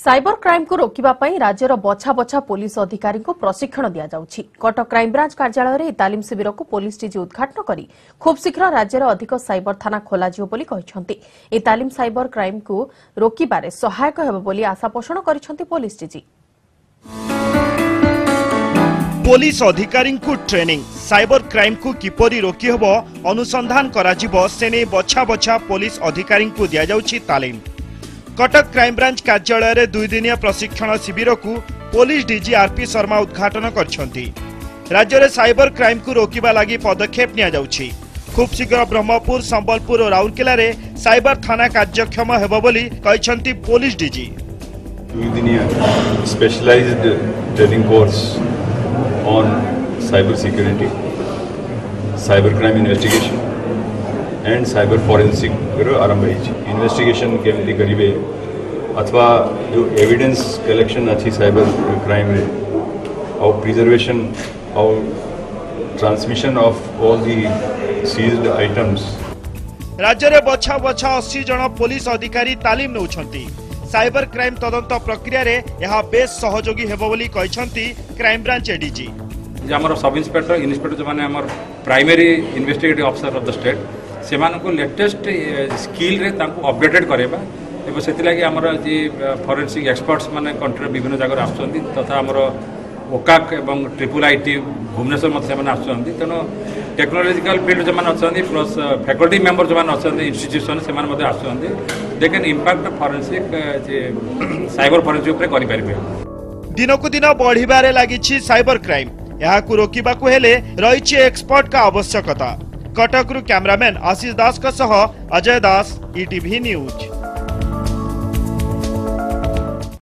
Cyber crime को रोकिबा पई राज्यर बछा बछा पुलिस अधिकारी को प्रशिक्षण दिया जाउछि। कटक क्राइमब्रांच कार्यालय रे तालीम शिविर को पुलिस डीजी उद्घाटन करी खूब शीघ्र राज्यर अधिक साइबर थाना खोला जियो बोली कहिसंती। ए तालीम साइबर क्राइम को रोकिबारे सहायक हेबो बोली आशा पोषण करिसंती पुलिस डीजी। पुलिस अधिकारी को ट्रेनिंग साइबर क्राइम को किपरि रोकी हेबो अनुसंधान कराजिबो सेने बछा बछा पुलिस अधिकारी को दिया जाउछि तालीम। कटक क्राइमब्रांच कार्यालय रे 2 दिनिया प्रशिक्षण शिविर को पुलिस डीजी आरपी शर्मा उद्घाटन करछंती। राज्य रे साइबर क्राइम को रोकिबा लागि पदक्षेप निया जाउछि। खूब शीघ्र ब्रह्मपुर, संबलपुर और राउरकेला रे साइबर थाना कार्यक्षम हेबो बोली कहिसंती पुलिस डीजी। 2 दिनिया specialized training course on cyber security, cyber crime investigation and cyber forensic आरंभ है। इन्वेस्टिगेशन केमती करिवे अथवा जो एविडेंस कलेक्शन अच्छी साइबर क्राइम रे और प्रिजर्वेशन और transmission of all the seized items. राज्य रे बछा बछा 80 जन पुलिस अधिकारी तालीम नउछंती। साइबर क्राइम तदंत प्रक्रिया रे यह बेस सहयोगी हेबो बोली कहिसंती क्राइम ब्रांच एडीजी। हमर सब इंस्पेक्टर जो माने हमर primary investigative officer of the state से मानको लेटेस्ट स्किल रे तांको अपडेटेड करेबा एबो सेति लागि हमर जे फोरेंसिक एक्सपर्ट्स माने कंट्री विभिन्न जगह आछंती तथा हमर ओकाक एवं ट्रिपल आईटी भुवनेश्वर मत से माने आछंती। तनो टेक्नोलॉजिकल फील्ड जो माने आछंती प्लस फैकल्टी मेंबर जो माने आछंती इंस्टीट्यूशन से माने मते आछंती दे कैन इंपैक्ट फोरेंसिक जे साइबर फोरेंसिक ऊपर करि परिबे। दिनो को दिन बढ़िबारे लागिछि साइबर क्राइम। यहा को रोकिबा को हेले रहिछि एक्सपर्ट का आवश्यकता। कटक रु कैमरामैन आशीष दास का सह अजय दास, ETV न्यूज।